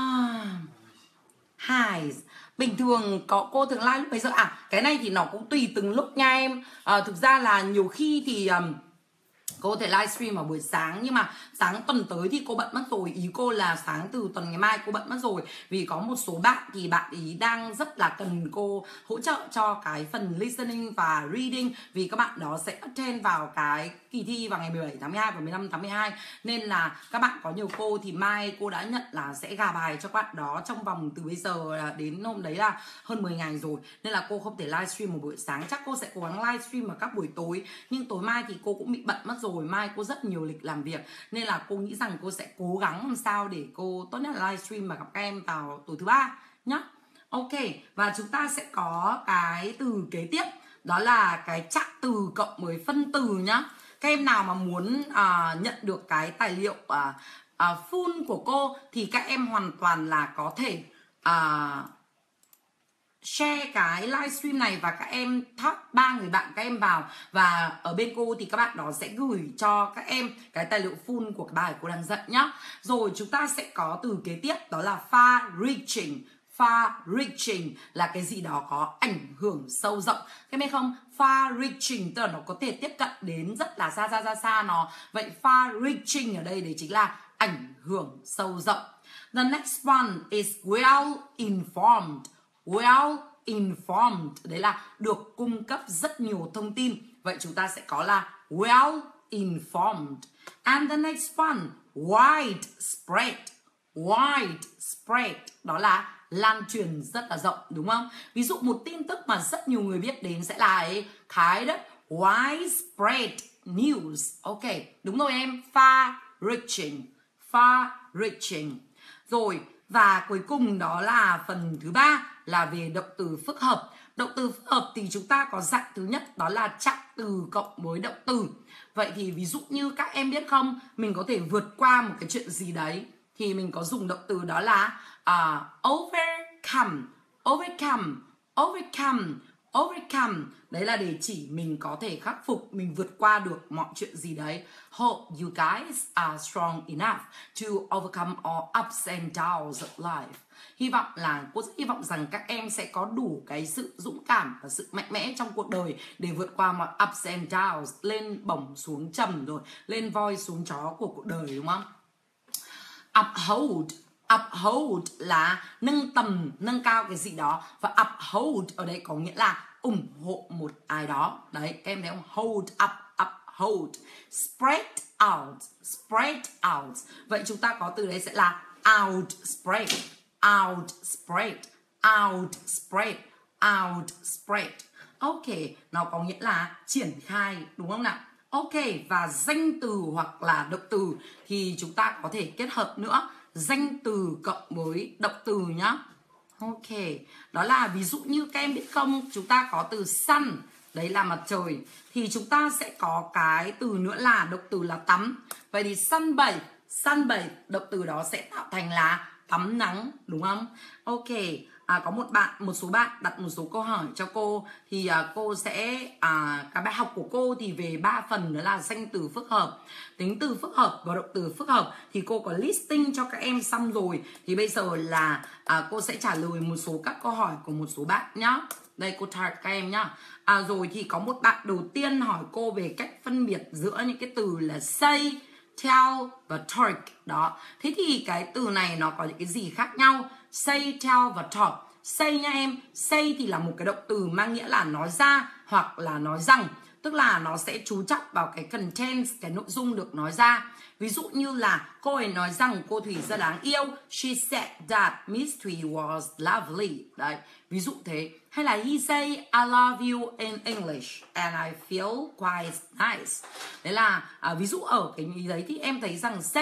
Speaker 1: Hải, bình thường có cô thường live lúc bây giờ à? Cái này thì nó cũng tùy từng lúc nha em. À, thực ra là nhiều khi thì um, cô có thể livestream vào buổi sáng, nhưng mà sáng tuần tới thì cô bận mất rồi. Ý cô là sáng từ tuần ngày mai cô bận mất rồi. Vì có một số bạn thì bạn ý đang rất là cần cô hỗ trợ cho cái phần listening và reading, vì các bạn đó sẽ attend vào cái kỳ thi vào ngày mười bảy tháng mười hai và mười lăm tháng mười hai. Nên là các bạn có nhiều cô thì mai cô đã nhận là sẽ gà bài cho các bạn đó trong vòng từ bây giờ đến hôm đấy là hơn mười ngày rồi. Nên là cô không thể livestream một buổi sáng, chắc cô sẽ cố gắng livestream vào các buổi tối. Nhưng tối mai thì cô cũng bị bận mất rồi, mai cô rất nhiều lịch làm việc, nên là cô nghĩ rằng cô sẽ cố gắng làm sao để cô tốt nhất là livestream và gặp các em vào tối thứ ba nhá. Ok, và chúng ta sẽ có cái từ kế tiếp, đó là cái trạng từ cộng với phân từ nhá. Các em nào mà muốn à, nhận được cái tài liệu à, à, full của cô thì các em hoàn toàn là có thể à, share cái livestream này và các em tag ba người bạn các em vào, và ở bên cô thì các bạn đó sẽ gửi cho các em cái tài liệu full của cái bài cô đang dạy nhá. Rồi chúng ta sẽ có từ kế tiếp, đó là far reaching. Far reaching là cái gì đó có ảnh hưởng sâu rộng. Các em biết không? Far reaching tức là nó có thể tiếp cận đến rất là xa xa xa xa nó. Vậy far reaching ở đây đấy chính là ảnh hưởng sâu rộng. The next one is well informed. Well informed, đấy là được cung cấp rất nhiều thông tin. Vậy chúng ta sẽ có là well informed. And the next one, widespread. Widespread, đó là lan truyền rất là rộng, đúng không? Ví dụ một tin tức mà rất nhiều người biết đến sẽ là ấy, cái đó widespread news. Ok, đúng rồi em, far reaching. Far reaching. Rồi, và cuối cùng đó là phần thứ ba là về động từ phức hợp. Động từ phức hợp thì chúng ta có dạng thứ nhất, đó là trạng từ cộng với động từ. Vậy thì ví dụ như các em biết không, mình có thể vượt qua một cái chuyện gì đấy thì mình có dùng động từ đó là uh, overcome. Overcome. Overcome. Overcome. Đấy là để chỉ mình có thể khắc phục, mình vượt qua được mọi chuyện gì đấy. Hope you guys are strong enough to overcome all ups and downs of life. Hy vọng là, cô rất hy vọng rằng các em sẽ có đủ cái sự dũng cảm và sự mạnh mẽ trong cuộc đời để vượt qua mọi ups and downs, lên bổng xuống trầm rồi, lên voi xuống chó của cuộc đời, đúng không? Uphold. Uphold là nâng tầm, nâng cao cái gì đó. Và uphold ở đây có nghĩa là ủng hộ một ai đó. Đấy, các em thấy không? Hold up, uphold. Spread out, spread out. Vậy chúng ta có từ đấy sẽ là outspread, outspread, outspread, outspread. Ok, nó có nghĩa là triển khai, đúng không nào? Ok, và danh từ hoặc là động từ thì chúng ta có thể kết hợp nữa. Danh từ cộng với động từ nhá. Ok, đó là ví dụ như các em biết không, chúng ta có từ sun, đấy là mặt trời. Thì chúng ta sẽ có cái từ nữa là động từ là tắm. Vậy thì sunbathe, sunbathe, động từ đó sẽ tạo thành là tắm nắng, đúng không? Ok, à, có một bạn, một số bạn đặt một số câu hỏi cho cô thì à, cô sẽ à, cái bài học của cô thì về ba phần, đó là danh từ phức hợp, tính từ phức hợp và động từ phức hợp, thì cô có listing cho các em xong rồi. Thì bây giờ là à, cô sẽ trả lời một số các câu hỏi của một số bạn nhá. Đây cô tag các em nhá. À, rồi thì có một bạn đầu tiên hỏi cô về cách phân biệt giữa những cái từ là say, tell và talk đó. Thế thì cái từ này nó có những cái gì khác nhau? Say, tell và talk. Say nha em, say thì là một cái động từ mang nghĩa là nói ra hoặc là nói rằng, tức là nó sẽ chú trọng vào cái content, cái nội dung được nói ra. Ví dụ như là cô ấy nói rằng cô Thủy rất đáng yêu. She said that Miss Thủy was lovely. Đấy, ví dụ thế. Hay là he say I love you in English and I feel quite nice. Đấy là à, ví dụ ở cái ý đấy thì em thấy rằng say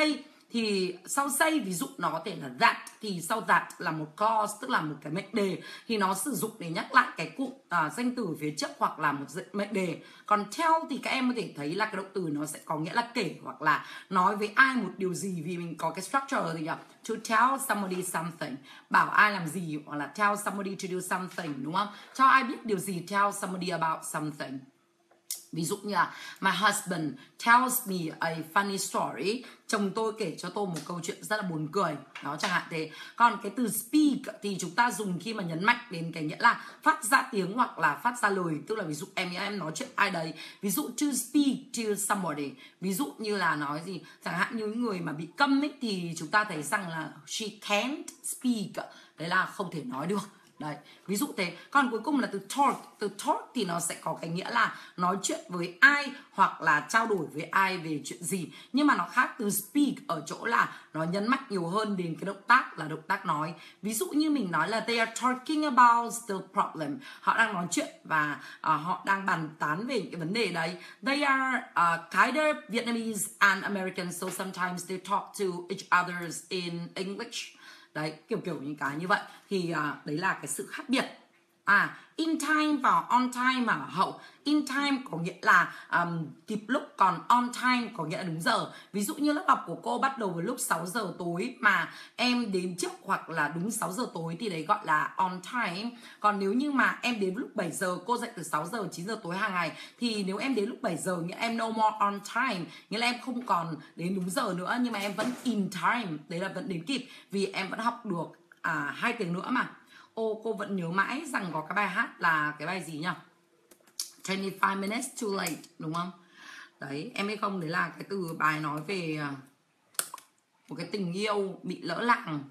Speaker 1: thì sau say ví dụ nó có thể là that, thì sau that là một clause, tức là một cái mệnh đề, thì nó sử dụng để nhắc lại cái cụm à, danh từ phía trước hoặc là một mệnh đề. Còn tell thì các em có thể thấy là cái động từ nó sẽ có nghĩa là kể hoặc là nói với ai một điều gì, vì mình có cái structure gì nhỉ? To tell somebody something, bảo ai làm gì, hoặc là tell somebody to do something, đúng không? Cho ai biết điều gì, tell somebody about something. Ví dụ như là my husband tells me a funny story, chồng tôi kể cho tôi một câu chuyện rất là buồn cười, đó chẳng hạn thế. Còn cái từ speak thì chúng ta dùng khi mà nhấn mạnh đến cái nghĩa là phát ra tiếng hoặc là phát ra lời, tức là ví dụ em em nói chuyện ai đấy, ví dụ to speak to somebody, ví dụ như là nói gì, chẳng hạn như người mà bị câm ấy, thì chúng ta thấy rằng là she can't speak, đấy là không thể nói được. Đấy, ví dụ thế. Còn cuối cùng là từ talk. Từ talk thì nó sẽ có cái nghĩa là nói chuyện với ai hoặc là trao đổi với ai về chuyện gì. Nhưng mà nó khác từ speak ở chỗ là nó nhấn mạnh nhiều hơn đến cái động tác là động tác nói. Ví dụ như mình nói là they are talking about the problem. Họ đang nói chuyện và uh, họ đang bàn tán về những cái vấn đề đấy. They are uh, kind of Vietnamese and American, so sometimes they talk to each others in English. Đấy, kiểu kiểu những cái như vậy. Thì à, đấy là cái sự khác biệt. À, in time và on time mà hậu. In time có nghĩa là um, kịp lúc, còn on time có nghĩa là đúng giờ. Ví dụ như lớp học của cô bắt đầu vào lúc sáu giờ tối mà em đến trước hoặc là đúng sáu giờ tối thì đấy gọi là on time. Còn nếu như mà em đến lúc bảy giờ, cô dạy từ sáu giờ chín giờ tối hàng ngày, thì nếu em đến lúc bảy giờ nghĩa em no more on time, nghĩa là em không còn đến đúng giờ nữa, nhưng mà em vẫn in time, đấy là vẫn đến kịp, vì em vẫn học được à, hai tiếng nữa mà. Ô, cô vẫn nhớ mãi rằng có cái bài hát là cái bài gì nhỉ? twenty-five minutes too late, đúng không? Đấy, em biết không? Đấy là cái từ bài nói về một cái tình yêu bị lỡ làng.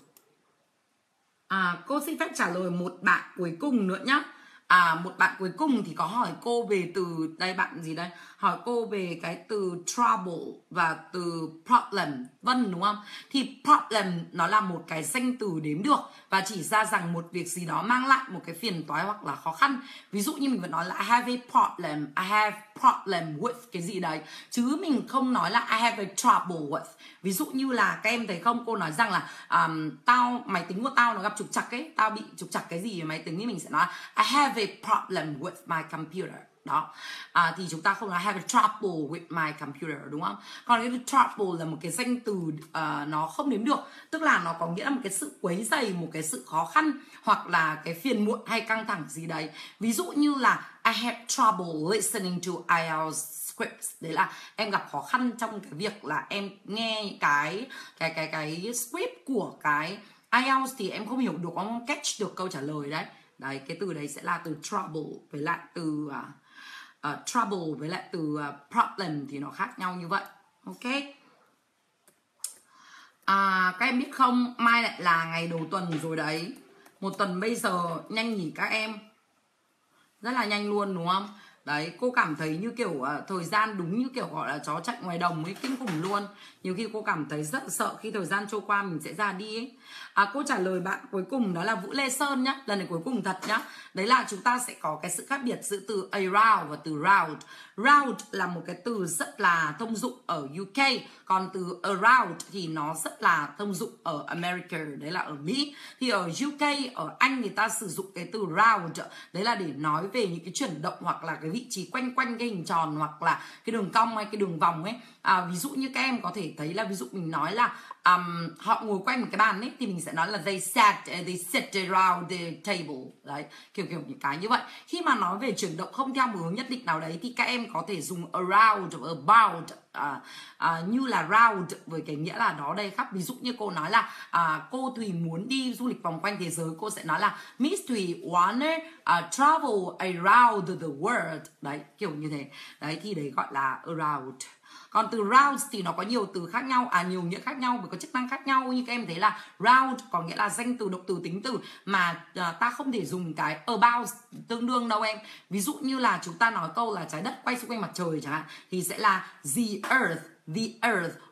Speaker 1: À, cô xin phép trả lời một bạn cuối cùng nữa nhá. À, một bạn cuối cùng thì có hỏi cô về từ, đây bạn gì đây? Hỏi cô về cái từ trouble và từ problem, vân, đúng không? Thì problem nó là một cái danh từ đếm được và chỉ ra rằng một việc gì đó mang lại một cái phiền toái hoặc là khó khăn. Ví dụ như mình vẫn nói là I have a problem, I have problem with cái gì đấy, chứ mình không nói là I have a trouble with. Ví dụ như là các em thấy không, cô nói rằng là um, tao, máy tính của tao nó gặp trục trặc ấy, tao bị trục trặc cái gì ở máy tính, thì mình sẽ nói I have a problem with my computer. Đó, à, thì chúng ta không nói have a trouble with my computer, đúng không? Còn cái trouble là một cái danh từ uh, nó không đếm được, tức là nó có nghĩa là một cái sự quấy dày, một cái sự khó khăn hoặc là cái phiền muộn hay căng thẳng gì đấy. Ví dụ như là I have trouble listening to I E L T S scripts, đấy là em gặp khó khăn trong cái việc là em nghe cái cái cái cái script của cái I E L T S thì em không hiểu được, không catch được câu trả lời đấy. Đấy, cái từ đấy sẽ là từ trouble với lại từ uh, uh, trouble với lại từ uh, problem thì nó khác nhau như vậy. Ok. À, các em biết không, mai lại là ngày đầu tuần rồi đấy. Một tuần bây giờ nhanh nhỉ các em? Rất là nhanh luôn đúng không? Đấy, cô cảm thấy như kiểu uh, thời gian đúng như kiểu gọi là chó chạy ngoài đồng ấy, kinh khủng luôn. Nhiều khi cô cảm thấy rất sợ khi thời gian trôi qua mình sẽ ra đi ấy. À, cô trả lời bạn cuối cùng đó là Vũ Lê Sơn nhá. Lần này cuối cùng thật nhá. Đấy là chúng ta sẽ có cái sự khác biệt giữa từ around và từ round. Round là một cái từ rất là thông dụng ở U K. Còn từ around thì nó rất là thông dụng ở America, đấy là ở Mỹ. Thì ở U K, ở Anh người ta sử dụng cái từ round, đấy là để nói về những cái chuyển động hoặc là cái vị trí quanh quanh cái hình tròn hoặc là cái đường cong hay cái đường vòng ấy. À, ví dụ như các em có thể thấy là ví dụ mình nói là um, họ ngồi quanh một cái bàn ấy, thì mình sẽ nói là they sat, they sit around the table. Đấy, kiểu kiểu những cái như vậy. Khi mà nói về chuyển động không theo một hướng nhất định nào đấy thì các em có thể dùng around, about, à, à, như là round với cái nghĩa là đó đây khác. Ví dụ như cô nói là à, cô Thùy muốn đi du lịch vòng quanh thế giới, cô sẽ nói là Miss Thùy wanna uh, travel around the world. Đấy, kiểu như thế. Đấy, thì đấy gọi là around. Còn từ round thì nó có nhiều từ khác nhau, à nhiều nghĩa khác nhau, với có chức năng khác nhau. Như các em thấy là round có nghĩa là danh từ, động từ, tính từ mà à, ta không thể dùng cái about tương đương đâu em. Ví dụ như là chúng ta nói câu là trái đất quay xung quanh mặt trời chẳng hạn, thì sẽ là the earth, the earth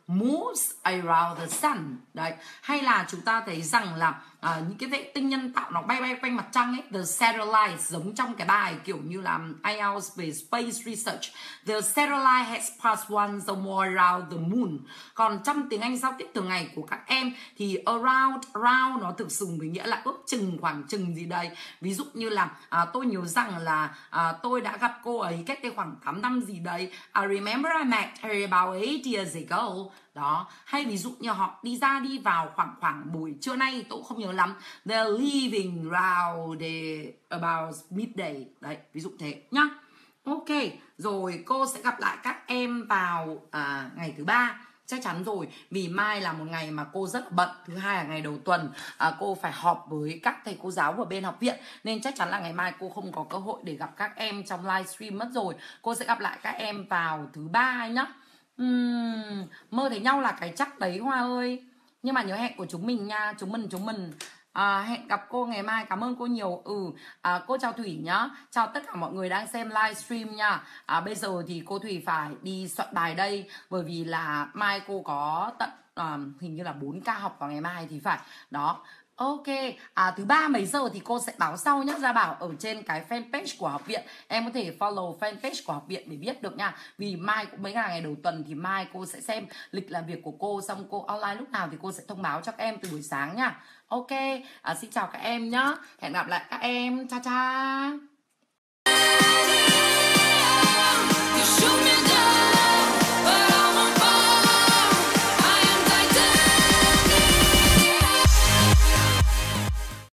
Speaker 1: moves around the sun. Đấy, hay là chúng ta thấy rằng là à, những cái vệ tinh nhân tạo nó bay bay quanh mặt trăng ấy, the satellite, giống trong cái bài kiểu như là ai eo về space research, the satellite has passed once or more around the moon. Còn trong tiếng Anh giao tiếp thường ngày của các em thì around, around nó thực dùng với nghĩa là ước chừng, khoảng chừng gì đây. Ví dụ như là à, tôi nhớ rằng là à, tôi đã gặp cô ấy cách đây khoảng tám năm gì đấy. I remember I met her about eight years ago. Đó, hay ví dụ như họ đi ra đi vào khoảng khoảng buổi trưa nay, tôi cũng không nhớ lắm. They're leaving around the about midday. Đấy, ví dụ thế nhá. Ok, rồi cô sẽ gặp lại các em vào à, ngày thứ ba. Chắc chắn rồi, vì mai là một ngày mà cô rất là bận. Thứ hai là ngày đầu tuần, à, cô phải họp với các thầy cô giáo ở bên học viện, nên chắc chắn là ngày mai cô không có cơ hội để gặp các em trong livestream mất rồi. Cô sẽ gặp lại các em vào thứ ba nhá. uhm, Mơ thấy nhau là cái chắc đấy Hoa ơi. Nhưng mà nhớ hẹn của chúng mình nha. Chúng mình chúng mình À, hẹn gặp cô ngày mai. Cảm ơn cô nhiều. Ừ, à, cô chào Thủy nhá. Chào tất cả mọi người đang xem livestream nha. à, Bây giờ thì cô Thủy phải đi soạn bài đây, bởi vì là mai cô có tận à, hình như là bốn ca học vào ngày mai thì phải. Đó. Ok, à, thứ ba mấy giờ thì cô sẽ báo sau nhé. Gia Bảo ở trên cái fanpage của học viện, em có thể follow fanpage của học viện để biết được nha. Vì mai cũng mấy là ngày đầu tuần thì mai cô sẽ xem lịch làm việc của cô, xong cô online lúc nào thì cô sẽ thông báo cho các em từ buổi sáng nha. Ok, à, xin chào các em nhé. Hẹn gặp lại các em. Cha cha.